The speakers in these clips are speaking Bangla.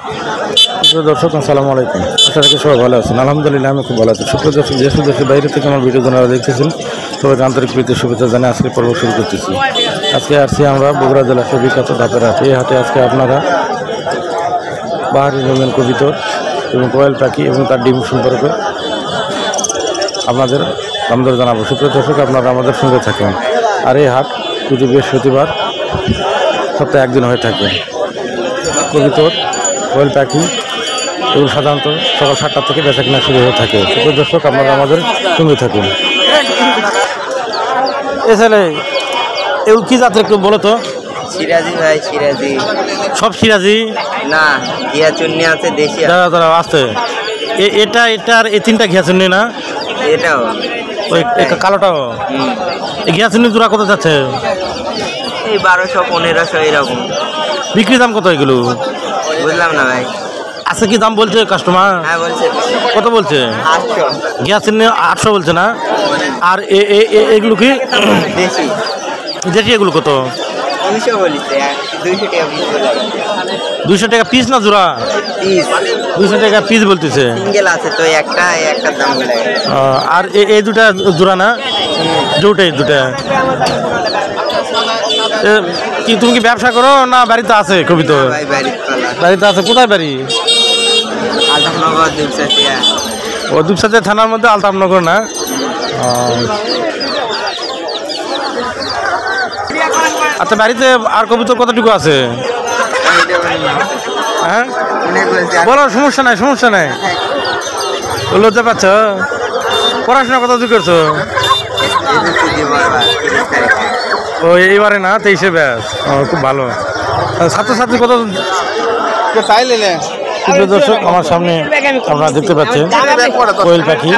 দর্শক আসসালামু আলাইকুম। আশা রাখি সবাই ভালো আছেন। আলহামদুলিল্লাহ আমি খুব ভালো আছি। সুপ্রিয় দর্শক, দেশ ও দেশের বাইরে থেকে আমার ভিডিও যারা দেখতেছেন সবাইকে আন্তরিক প্রীতি শুভেচ্ছা জানিয়ে আজকে পর্ব শুরু করতেছি। আজকে আসছি আমরা বগুড়া জেলার বিখ্যাত ধাপের হাট। এই হাটে আজকে আপনারা বাহারি রঙিন কবিতর এবং কোয়েল পাখি এবং তার ডিম সম্পর্কে আপনাদের দাম দর জানাবো। সুপ্রিয় দর্শক, আপনারা আমাদের সঙ্গে থাকেন। আর এই হাট প্রতি বৃহস্পতিবার সপ্তাহে একদিন হয়ে থাকে। কবিতর, কোয়েল পাখি এগুলো সাধারণত সকাল 7টা থেকে বেচা কিনা শুরু হয়ে থাকে। সুপ্রিয় দর্শক, আপনারা আমাদের সঙ্গে থাকুন। এছাড়া এগুলো কী জাতের একটু বলো তো? সিরাজি ভাই, সিরাজি। সব সিরাজি না, ঘিয়া চুন্নি আছে, দেশি দাদা দাদা আছে। এটা আর এই তিনটা ঘিয়া চুন্নি না? এটাও ওই কালোটাও। এই ঘিয়া চুন্নি জোড়া কত যাচ্ছে? এই 1200 1500 এরকম। বিক্রি দাম কত এগুলো? বুঝলাম না ভাই। আচ্ছা, কি দাম বলছে কাস্টমার? হ্যাঁ বলছে। কত বলছে? 800। ঘিয়া চুন্নি 800 বলছে না? আর এগুলো কি দেশি? দেশি এগুলো কত? 200 বলিছে। 200 টাকা পিস বলে। 200 টাকা পিস না জোড়া? পিস। 200 টাকা পিস বলতেছে। সিঙ্গেল আছে তো একটা দাম বলে। আর এই দুটা জোড়া না? দুটাই দুটা। কি তুমি কি ব্যবসা করো না বাড়িতে আছে কবিতর? ভাই বাড়িতে আছে। কোথায় বাড়ি? আলতাফনগর, দুপসাতিয়া। ও দুপসাতিয়া থানার মধ্যে আলতাফনগর না? আচ্ছা, বাড়িতে আর কবিতর কতটুকু আছে? হ্যাঁ বলো, সমস্যা নাই। লজ্জা পাচ্ছ? পড়াশোনা কত দূর করছো? ও এইবারে না 23-এ ব্যাস। খুব ভালো। ছাত্রছাত্রী কত? দর্শক, আমার সামনে আপনারা দেখতে পাচ্ছেন কোয়েল পাখি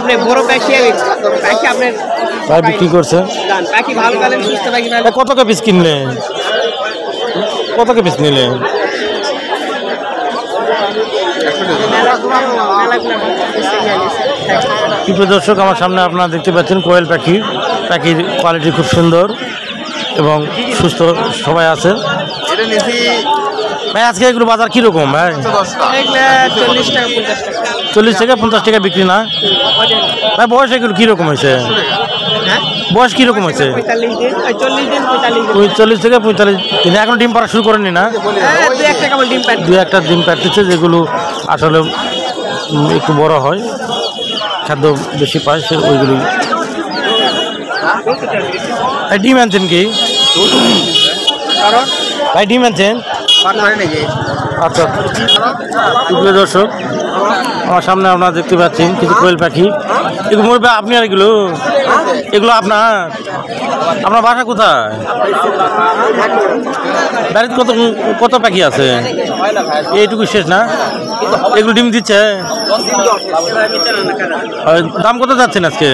ভাই বিক্রি করছে। কত কে পিস কিনলে? কত কে পিস নিলে? দর্শক, আমার সামনে আপনারা দেখতে পাচ্ছেন কোয়েল পাখির কোয়ালিটি খুব সুন্দর এবং সুস্থ সবাই আছে। ভাই আজকে এগুলো বাজার কীরকম ভাই? 40 টাকা 50 টাকা বিক্রি না ভাই? বয়স এগুলো কীরকম হয়েছে? বয়স কীরকম হয়েছে? 40 থেকে 45 দিন। এখন ডিম পাড়া শুরু করেনি না? 2-1টা ডিম পাড়তেছে, যেগুলো আসলে একটু বড় হয়, খাদ্য বেশি পায় সে ওইগুলি। ডিম আনছেন কি ভাই? ডিম আনছেন? আচ্ছা। দর্শক, আমার সামনে আপনারা দেখতে পাচ্ছেন কিছু কোয়েল পাখি। এগুলো মরবে আপনি? আর এগুলো আপনার বাসা কোথায়? বাড়িতে কত পাখি আছে? এইটুকু শেষ না? এগুলো ডিম দিচ্ছে? দাম কত যাচ্ছেন আজকে?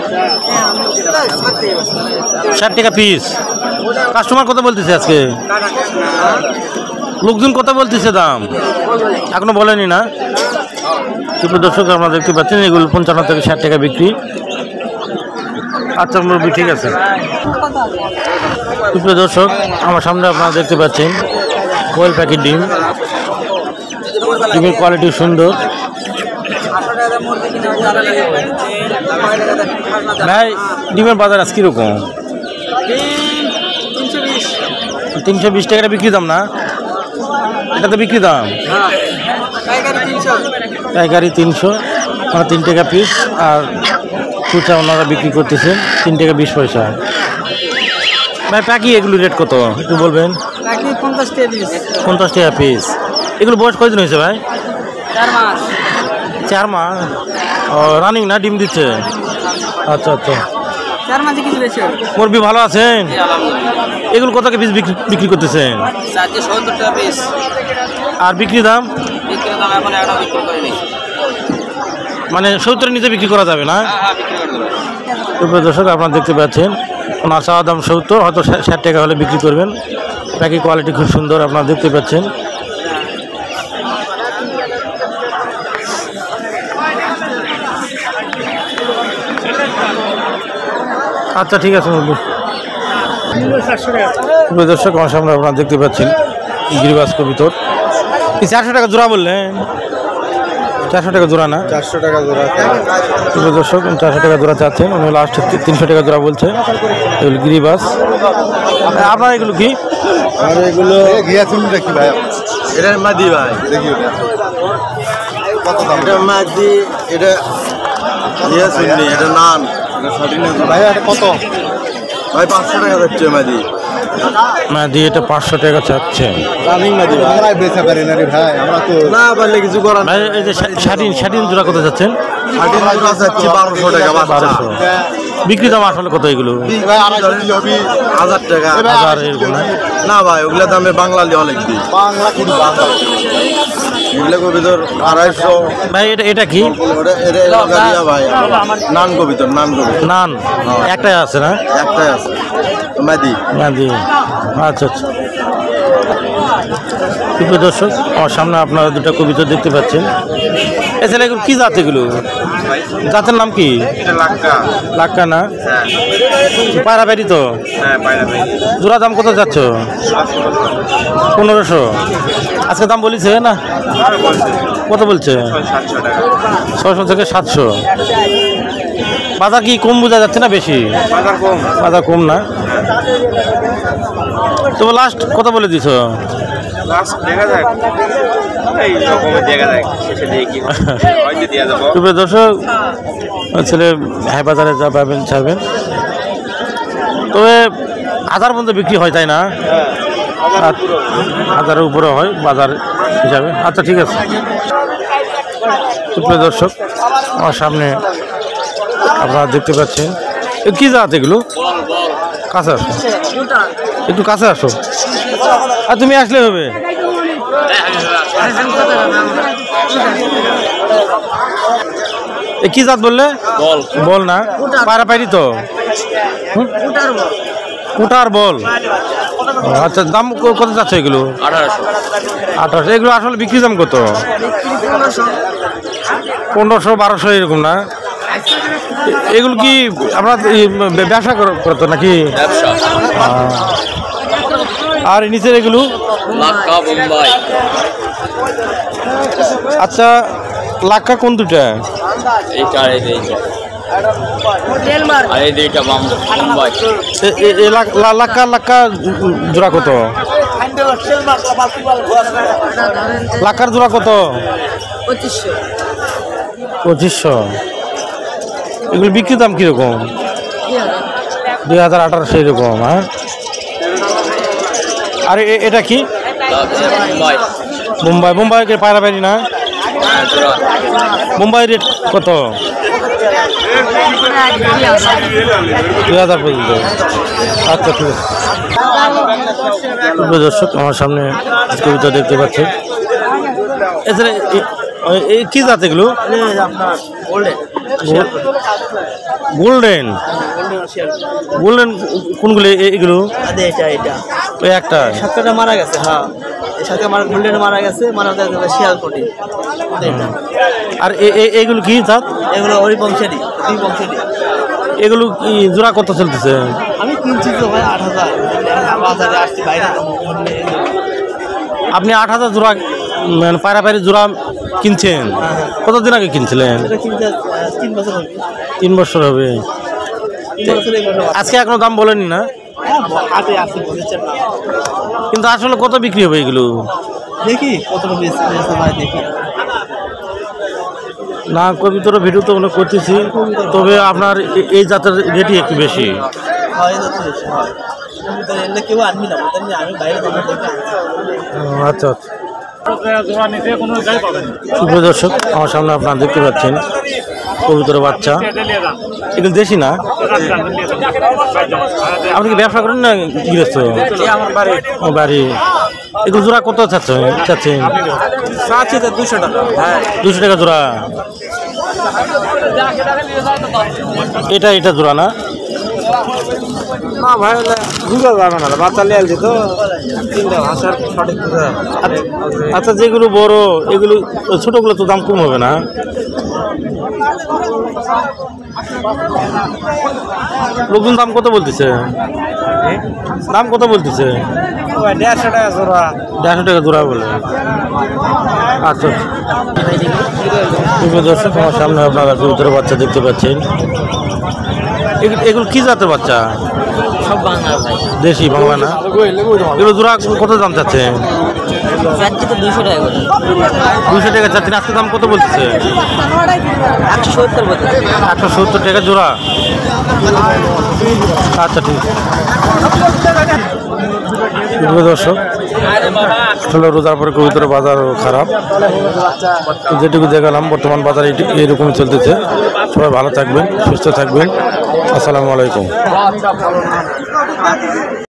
60 টাকা পিস। কাস্টমার কত বলতেছে আজকে? লোকজন কত বলতেছে দাম? এখনো বলেনি না? সুপ্রিয় দর্শক, আপনারা দেখতে পাচ্ছেন এগুলো 55 থেকে 60 টাকা বিক্রি। আচ্ছা মুরব্বী, ঠিক আছে। সুপ্রিয় দর্শক, আমার সামনে আপনারা দেখতে পাচ্ছেন কোয়েল পাখির ডিমের কোয়ালিটি সুন্দর। ভাই ডিমের বাজার আজ কীরকম? 320 টাকা বিক্রি দাম না? এটা তো বিক্রি দাম। পাইকারি 300, মানে 3 টাকা পিস। আর খুচরা ওনারা বিক্রি করতেছেন 3 টাকা 20 পয়সা। ভাই পাখি এগুলো রেট কত একটু বলবেন? 50 টাকা পিস। এগুলো বয়স কয়দিন হয়েছে ভাই? 4 মাস। ও রানিং না? ডিম দিচ্ছে? আচ্ছা। মুরগি ভালো আছেন? এগুলো কত পিস বিক্রি করতেছেন? 70 টাকা পিস। আর বিক্রি দাম? মানে 70-এর নিচে বিক্রি করা যাবে না? দর্শক, আপনারা দেখতে পাচ্ছেন ওনার চাওয়া দাম 70, হয়তো 60 টাকা হলে বিক্রি করবেন। পাখি কোয়ালিটি খুব সুন্দর, আপনারা দেখতে পাচ্ছেন। আচ্ছা ঠিক আছে। দর্শক, আমার সামনে আপনারা দেখতে পাচ্ছেন গিরিবাজ কবিতর 400 টাকা জোড়া বললেন, 400 টাকা জোড়া না? 400 টাকা জোড়া। প্রিয় দর্শক 400 টাকা জোড়া চাচ্ছেন, উনি লাস্ট 300 টাকা জোড়া বলছে। এগুলো গিরিবাস। আপনার এগুলো কি? আর এগুলো ঘিয়া চুন দেখি ভাই, এটা মাদি ভাই, দেখি ওটা কত দাম? এটা মাদি, এটা ঘিয়া চুন নেই, এটা নান, এটা স্বাধীন ভাই। এটা কত ভাই? 500 টাকা যাচ্ছে মাদি। মাদি এটা 500 টাকা চাচ্ছে। রানিং মাদি ভাই, আমরা বেচা পারি না রে ভাই, আমরা তো না পারলে কিছু করার। ভাই এই যে শাটিন জোড়া কত যাচ্ছেন? স্বাধীন জোড়া যাচ্ছে 1200 টাকা। 1200 বিক্রি দাম আসলে কত এগুলো? ভাই 1000 টাকা। 1000 এরকম না? না ভাই, ওগুলা দামে বাংলালি অনেক দিই। বাংলা কি বাংলা, এগুলো কবিতর 250। ভাই এটা কি? এটা গাড়িয়া ভাই, নান কবিতর, নান কবিতর। নান একটাই আছে না? একটাই আছে মাদি। মাদি, আচ্ছা আচ্ছা। প্রিয় দর্শক আমার সামনে আপনারা দুটা কবিতা দেখতে পাচ্ছেন। এছাড়া এগুলো কি জাত? এগুলো জাতের নাম কি? এটা লাক্কা। লাক্কা না? পায়রা বেরি তো? হ্যাঁ, পায়রা ভাই। জোড়া দাম কত যাচ্ছ? 1500। আজকে দাম বলিছে না? কত বলছে? 700 টাকা। 600 থেকে 700। বাজার কি কম বোঝা যাচ্ছে না বেশি? বাজার কম। বাজার কম না? তবে লাস্ট কত বলে দিছ? লাস্ট দেখা যাক, এই রকমের দেখা যাক, শেষে দিয়ে কি হয়তো দিয়ে যাবো। প্রিয় দর্শক ছেলে হ্যাঁ বাজারে যা পাবেন ছাড়বেন, তবে 1000 পর্যন্ত বিক্রি হয় তাই না? 1000-এর উপরে হয় বাজার হিসাবে। আচ্ছা ঠিক আছে। প্রিয় দর্শক আমার সামনে আপনারা দেখতে পাচ্ছেন কি জাত এগুলো? কাছে আসো, একটু কাছে আসো। আর তুমি আসলে হবে। কি জাত বললে? বল না? পায়রাপায়রি তো? কুটার বল। আচ্ছা দাম কত যাচ্ছে এগুলো? 1800। এগুলো আসলে বিক্রি দাম কত? 1500-1200 এরকম না? এগুলো কি আপনার ব্যবসা করতো নাকি? আর নিচের এগুলো? আচ্ছা লাক্কা কোন দুটা? লাক্কা জোড়া কত? লাক্কার জোড়া কত? 2500। এগুলো বিক্রি দাম কিরকম? 2000-1800 এরকম। হ্যাঁ। আর এটা কি? মুম্বাই পায়রা বাড়ি না? মুম্বাই রেট কত? 2000 পর্যন্ত। আচ্ছা ঠিক আছে। দর্শক আমার সামনে কবিতা দেখতে পাচ্ছেন। এছাড়া কি জাত এগুলো? গোল্ডেন। গোল্ডেন কোনগুলো এগুলো? ওই একটা সাতটা মারা গেছে। হ্যাঁ, সাথে আমার গোল্ডেন মারা গেছে, মারা গেছে শিয়ালকোটি। আর এইগুলো কি জাত? এগুলো ওই বংশেরই, দুই বংশেরই। এগুলো কি জোড়া কত চলতেছে? আমি কিনছি তো ভাই 8000, বাজারে আসছি বাইরে। আপনি 8000 জোড়া মানে পায়রাপায়রি জোড়া কিনছেন? কতদিন আগে কিনছিলেন? 3 বছর হবে। 3 বছর হবে। আজকে এখনো দাম বলেনি না? হাতে আসছে বলেছেন না, কিন্তু আসলে কত বিক্রি হবে এগুলো? দেখি কত ভাই দেখি না। কবিতার ভিডিও তো অনেক করতেছি, তবে আপনার এই জাতের রেটই একটু বেশি হয়। এলে কেউ আনবি না, আমি বাইরে আচ্ছা আচ্ছা। শুভ দর্শক আমার সামনে আপনারা দেখতে পাচ্ছেন কবুতর বাচ্চা। এগুলো দেশি না? আপনি কি ব্যবসা করেন না গৃহস্থ? বাড়ি। এগুলো জোড়া কত চাচ্ছেন? 200 টাকা। 200 টাকা জোড়া। এটা জোড়া না? না ভাই বুঝা যাবে না, বাচ্চা নিয়ে আসছি তো, তিনটা ভাষার সঠিক বুঝা। আচ্ছা যেগুলো বড় এগুলো, ছোটগুলো তো দাম কম হবে না? লোকজন দাম কত বলতেছে? দাম কত বলতেছে? 150 টাকা জোড়া। 150 টাকা জোড়া বলে। আচ্ছা দর্শক, আমার সামনে আপনারা কবুতরের বাচ্চা দেখতে পাচ্ছেন। এগুলো কি জাতের বাচ্চা? সব বাংলা ভাই, দেশি বাংলা না? এগুলো জোড়া কত দাম চাচ্ছে? চারটি তো 200 টাকা করে। 200 টাকা চাচ্ছেন। আজকে দাম কত বলতেছে? 170 বলতে। 170 টাকা জোড়া। আচ্ছা ঠিক আছে। দর্শক, আসলে রোজার পরে কবুতরের বাজার খারাপ। যেটুকু দেখালাম, বর্তমান বাজার এইরকমই চলতেছে। সবাই ভালো থাকবেন, সুস্থ থাকবেন। আসসালামু আলাইকুম।